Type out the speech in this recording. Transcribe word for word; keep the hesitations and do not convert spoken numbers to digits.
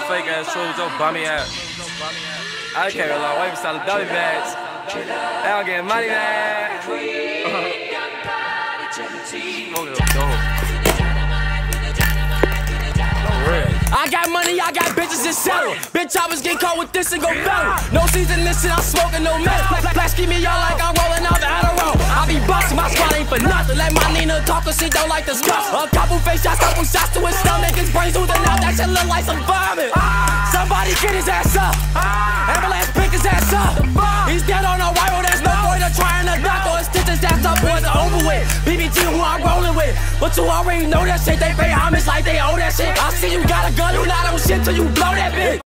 fake ass truth, your bummy ass. I can't rely, wait for selling dummy bags. They don't get money, man. I got money, I got bitches and settle. Bitch, I was getting caught with this and go better. No season, listen, I'm smoking no metal. Flash keep me out like I'm rolling out the Adderall. I be bustin', my squad ain't for nothing. Let my Nina talk, cause she don't like the stuff. A couple face shots, couple shots to his stomach. His brains through the mouth, that shit look like some vomit. Somebody get his ass up. Ambulance pick his ass up. He's dead on arrival, there's no point of trying to knock or stitch his ass up, boys are over with. B B T who I'm rolling with. But you already know that shit, they pay homage like they owe that shit. I see you got a gun, you not on shit till you blow that bitch.